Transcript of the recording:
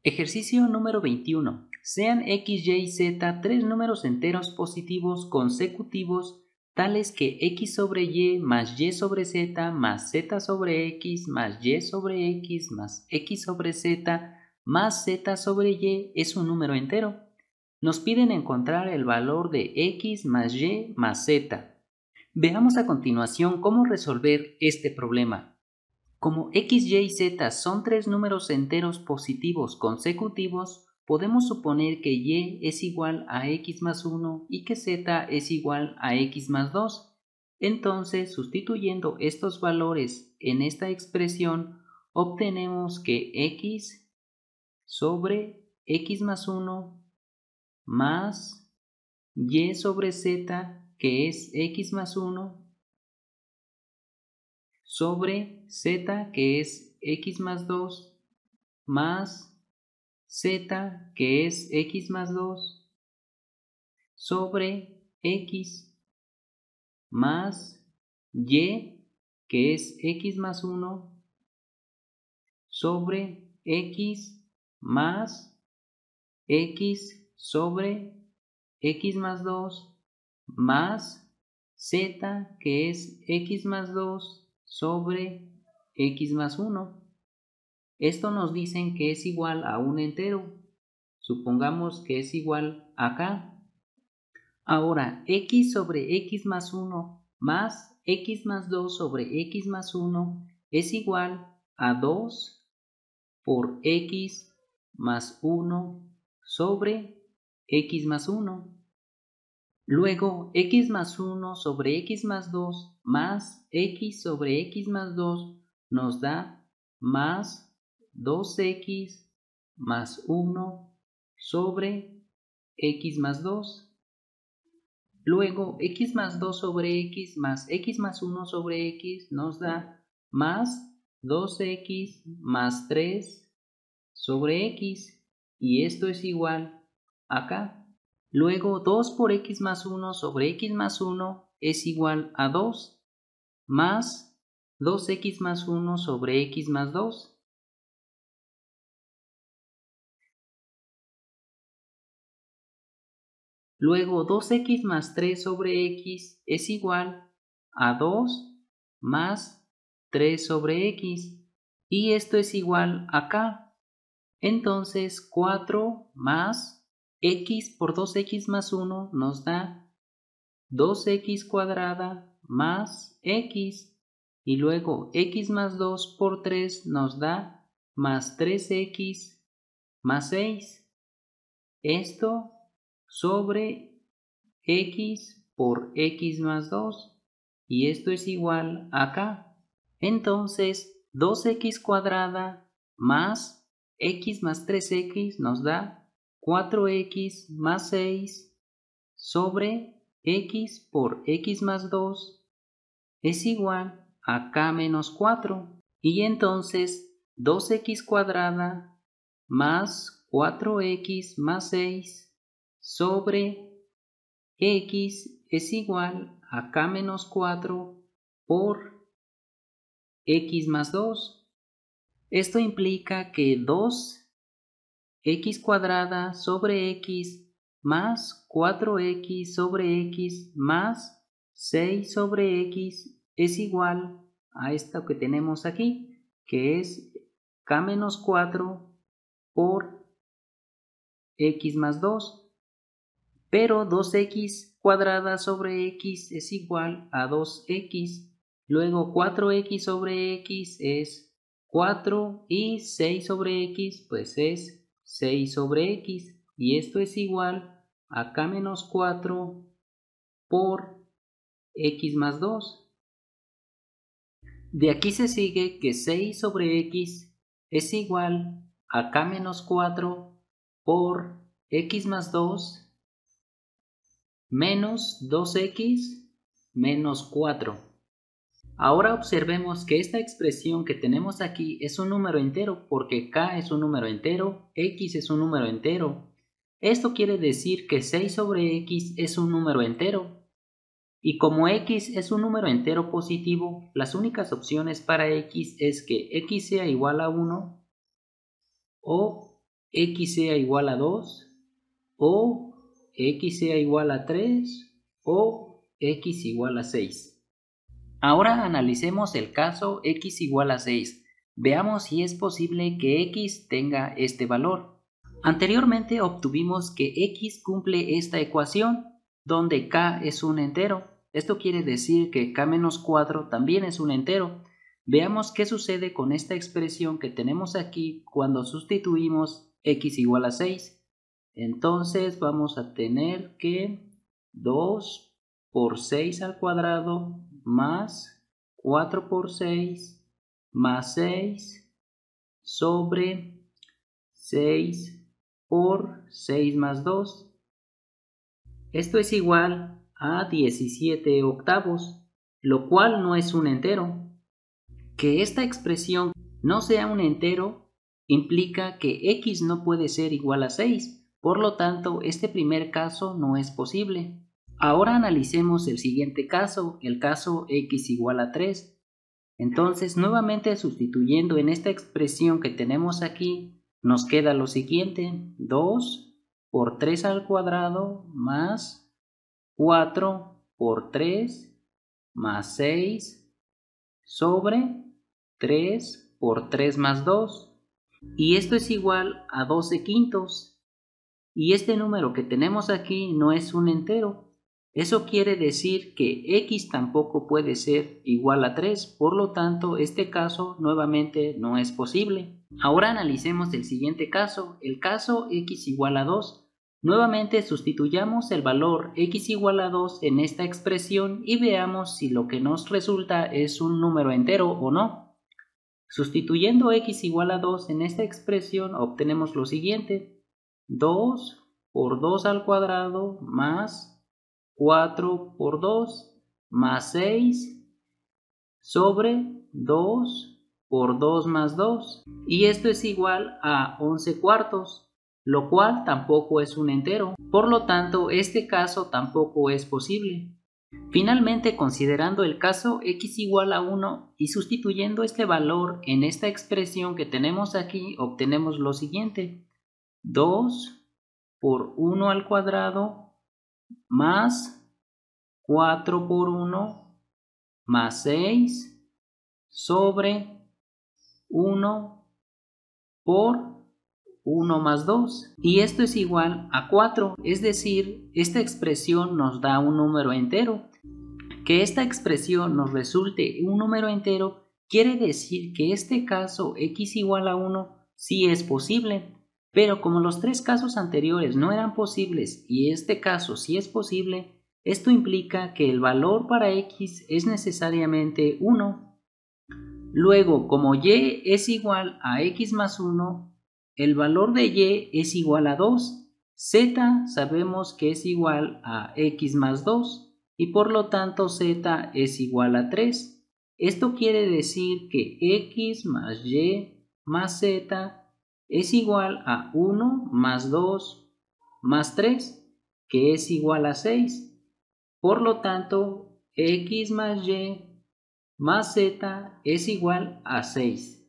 Ejercicio número 21. Sean x, y, z tres números enteros positivos consecutivos tales que x sobre y más y sobre z más z sobre x más y sobre x más x sobre z más z sobre y es un número entero. Nos piden encontrar el valor de x más y más z. Veamos a continuación cómo resolver este problema. Como x, y y z son tres números enteros positivos consecutivos, podemos suponer que y es igual a x más 1 y que z es igual a x más 2. Entonces, sustituyendo estos valores en esta expresión, obtenemos que x sobre x más 1 más y sobre z, que es x más 1, sobre z, que es x más 2, más z, que es x más 2, sobre x, más y, que es x más 1, sobre x, más x sobre x más 2, más z, que es x más 2, sobre x más 1. Esto nos dicen que es igual a un entero. Supongamos que es igual acá. Ahora, x sobre x más 1 más x más 2 sobre x más 1 es igual a 2 por x más 1 sobre x más 1. Luego, x más 1 sobre x más 2 más x sobre x más 2 nos da más 2x más 1 sobre x más 2. Luego, x más 2 sobre x más 1 sobre x nos da más 2x más 3 sobre x. Y esto es igual acá. Luego 2 por x más 1 sobre x más 1 es igual a 2 más 2x más 1 sobre x más 2. Luego 2x más 3 sobre x es igual a 2 más 3 sobre x. Y esto es igual acá. Entonces 4 más x por 2x más 1 nos da 2x cuadrada más x, y luego x más 2 por 3 nos da más 3x más 6. Esto sobre x por x más 2, y esto es igual acá. Entonces 2x cuadrada más x más 3x nos da 4x más 6 sobre x por x más 2 es igual a k menos 4. Y entonces 2x cuadrada más 4x más 6 sobre x es igual a k menos 4 por x más 2. Esto implica que 2x cuadrada sobre x más 4x sobre x más 6 sobre x es igual a esto que tenemos aquí, que es k menos 4 por x más 2. Pero 2x cuadrada sobre x es igual a 2x. Luego 4x sobre x es 4 y 6 sobre x pues es 6 sobre x. Y esto es igual a k menos 4 por x más 2. De aquí se sigue que 6 sobre x es igual a k menos 4 por x más 2 menos 2x menos 4. Ahora observemos que esta expresión que tenemos aquí es un número entero porque k es un número entero, x es un número entero. Esto quiere decir que 6 sobre x es un número entero. Y como x es un número entero positivo, las únicas opciones para x es que x sea igual a 1 o x sea igual a 2 o x sea igual a 3 o x igual a 6. Ahora analicemos el caso x igual a 6. Veamos si es posible que x tenga este valor. Anteriormente obtuvimos que x cumple esta ecuación, donde k es un entero. Esto quiere decir que k-4 también es un entero. Veamos qué sucede con esta expresión que tenemos aquí cuando sustituimos x igual a 6. Entonces vamos a tener que 2 por 6 al cuadrado más 4 por 6 más 6 sobre 6 por 6 más 2. Esto es igual a 17 octavos, lo cual no es un entero. Que esta expresión no sea un entero implica que x no puede ser igual a 6, por lo tanto este primer caso no es posible. Ahora analicemos el siguiente caso, el caso x igual a 3. Entonces nuevamente sustituyendo en esta expresión que tenemos aquí, nos queda lo siguiente, 2 por 3 al cuadrado más 4 por 3 más 6 sobre 3 por 3 más 2. Y esto es igual a 12 quintos. Y este número que tenemos aquí no es un entero. Eso quiere decir que x tampoco puede ser igual a 3, por lo tanto este caso nuevamente no es posible. Ahora analicemos el siguiente caso, el caso x igual a 2. Nuevamente sustituyamos el valor x igual a 2 en esta expresión y veamos si lo que nos resulta es un número entero o no. Sustituyendo x igual a 2 en esta expresión obtenemos lo siguiente, 2 por 2 al cuadrado más 4 por 2 más 6 sobre 2 por 2 más 2. Y esto es igual a 11 cuartos, lo cual tampoco es un entero. Por lo tanto, este caso tampoco es posible. Finalmente, considerando el caso x igual a 1 y sustituyendo este valor en esta expresión que tenemos aquí, obtenemos lo siguiente, 2 por 1 al cuadrado más 4 por 1 más 6 sobre 1 por 1 más 2. Y esto es igual a 4, es decir, esta expresión nos da un número entero. Que esta expresión nos resulte un número entero quiere decir que este caso x igual a 1 sí es posible. Pero como los tres casos anteriores no eran posibles y este caso sí es posible, esto implica que el valor para x es necesariamente 1. Luego, como y es igual a x más 1, el valor de y es igual a 2. Z sabemos que es igual a x más 2 y por lo tanto z es igual a 3. Esto quiere decir que x más y más z es igual a 1 más 2 más 3, que es igual a 6. Por lo tanto, x más y más z es igual a 6.